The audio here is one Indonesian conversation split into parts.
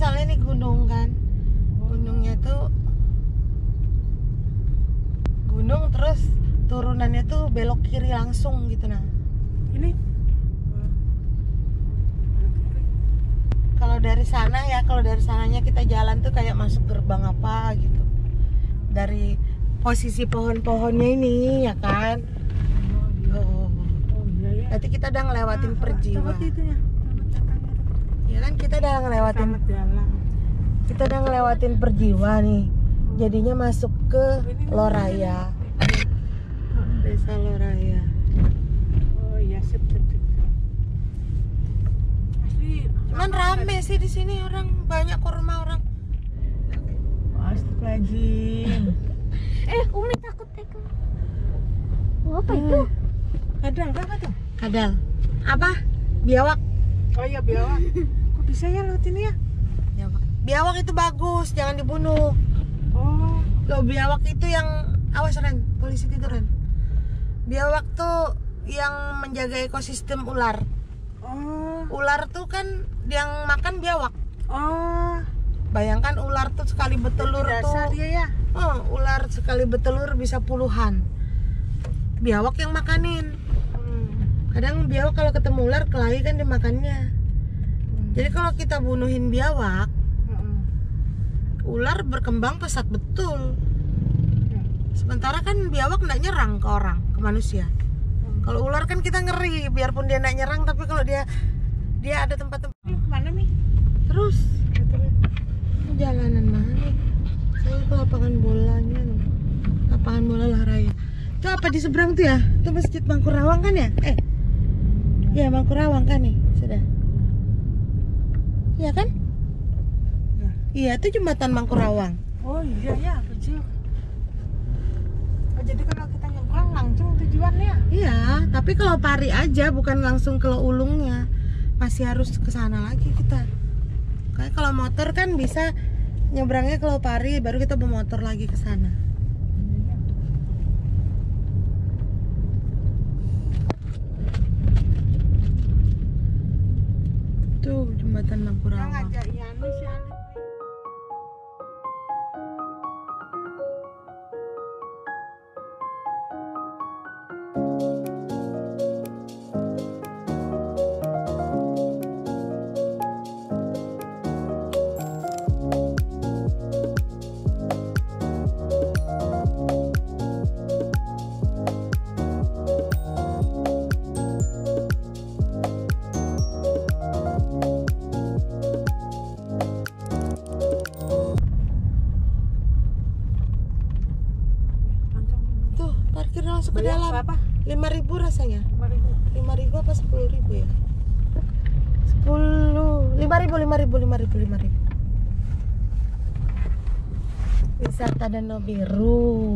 soalnya ini gunung kan. Gunungnya tuh gunung, terus turunannya tuh belok kiri langsung gitu. Nah Ini kalau dari sana ya, kalau dari sananya kita jalan tuh kayak masuk gerbang apa gitu. Dari posisi pohon-pohonnya ini ya kan. Oh, iya ya. berarti kita udah ngelewatin Perjiwa. Seperti itu ya. Ya kan kita udah ngelewatin, Selamat jalan. kita udah ngelewatin Perjiwa nih. Jadinya masuk ke Loraya. Desa Loraya. Oh iya, sip. Asli. Cuman rame sih di sini, orang banyak kok, rumah orang. Astagfirullahaladzim. Umi takut tekel. Oh, apa itu? Kadal, apa tuh? Kadal. Apa? Biawak. Oh iya, biawak. Kok bisa ya lewat ini ya? Biawak. Biawak itu bagus, jangan dibunuh. Oh, Loh, biawak itu yang awas Ren, polisi tidur Ren. Biawak tuh yang menjaga ekosistem ular. oh, Ular tuh kan yang makan biawak. oh. Bayangkan ular tuh sekali bertelur Biasa tuh. dia ya. Oh, ular sekali bertelur bisa puluhan. Biawak yang makanin. Kadang biawak kalau ketemu ular kelahi kan dimakannya. Jadi kalau kita bunuhin biawak, ular berkembang pesat betul. Sementara kan biawak nggak nyerang ke orang, ke manusia. Kalau ular kan kita ngeri, biarpun dia nggak nyerang, tapi kalau dia ada tempat-tempat. Ini kemana nih? Terus ini jalanan mana nih? Saya ke lapangan bolanya nih. Lapangan bola Loraya. Itu apa di seberang tuh ya? Itu Masjid Mangkurawang kan ya? Ya Mangkurawang kan nih, sudah. Iya kan? Iya, itu jembatan Mangkurawang. Oh iya ya, kecil. Oh, jadi kalau kita nyebrang langsung tujuannya? Iya, tapi kalau Pari aja, bukan langsung ke Ulungnya. Masih harus ke sana lagi kita. Kayak kalau motor kan bisa nyebrangnya ke Pari, baru kita bawa motor lagi ke sana. Tuh jembatan Mangkurawang. Ngajak Yanu sih aneh. Tuh parkir langsung ke Bayar dalam. berapa? 5.000 rasanya. 5.000. 5.000 apa 10.000 ya? 5.000. Wisata Danau Biru.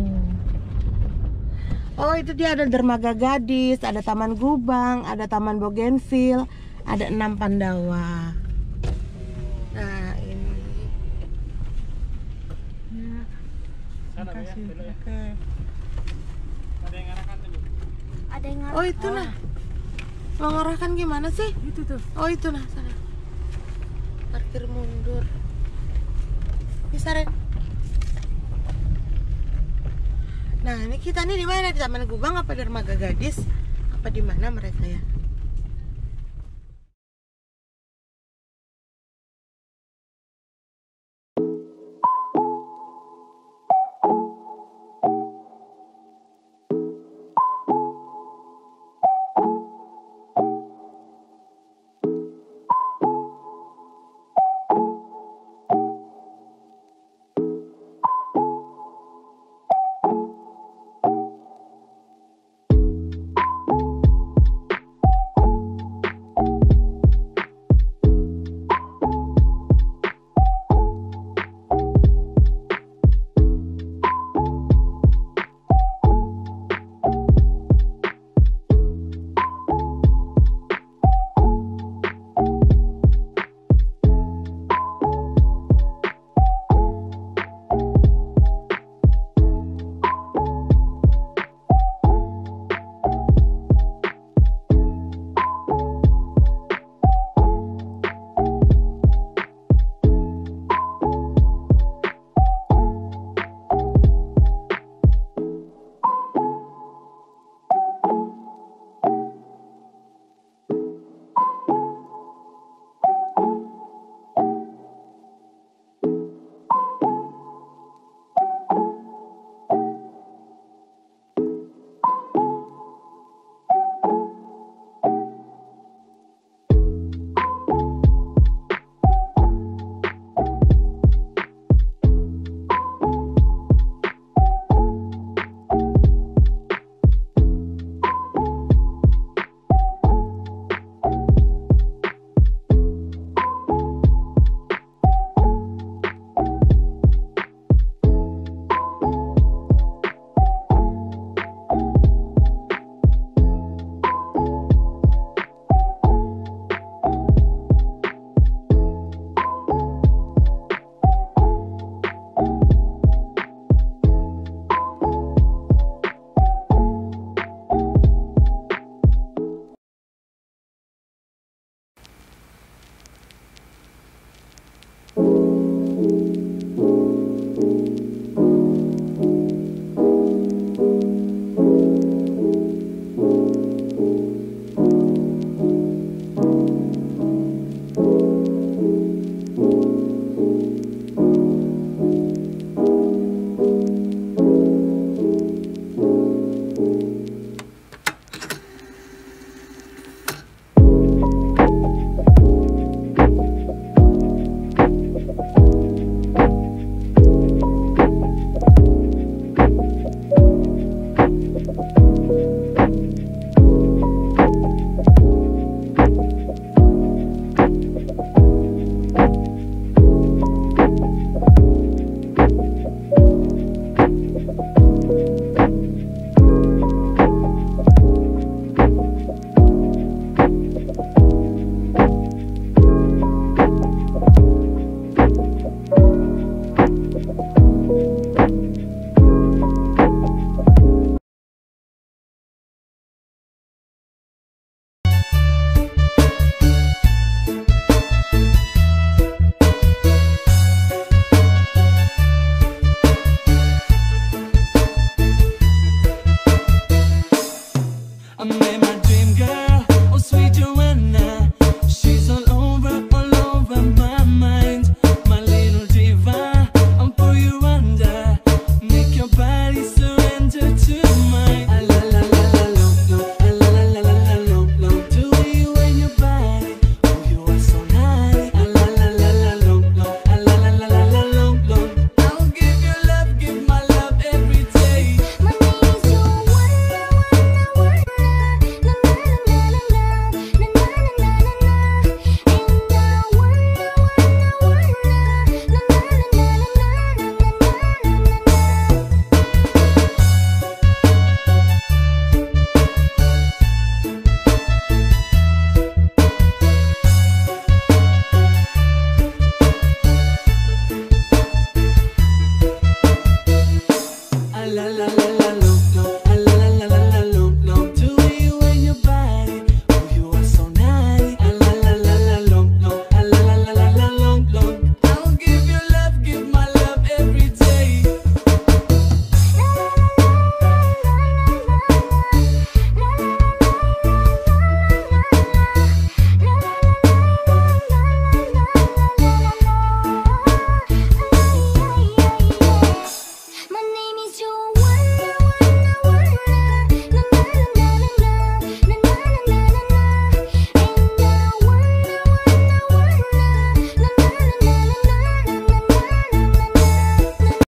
Oh, itu dia ada dermaga gadis, ada taman Gubang, ada taman Bougainville, ada 6 Pandawa. Nah, ini. Ya. Makasih. Oke. Ada yang Oh, itu nah. Mau ngarahkan gimana sih? Itu tuh. Oh, itu nah sana. Parkir mundur. Bisa Ren. Nah, ini kita nih di mana? Di Taman Gubang apa dermaga gadis? Apa di mana mereka ya?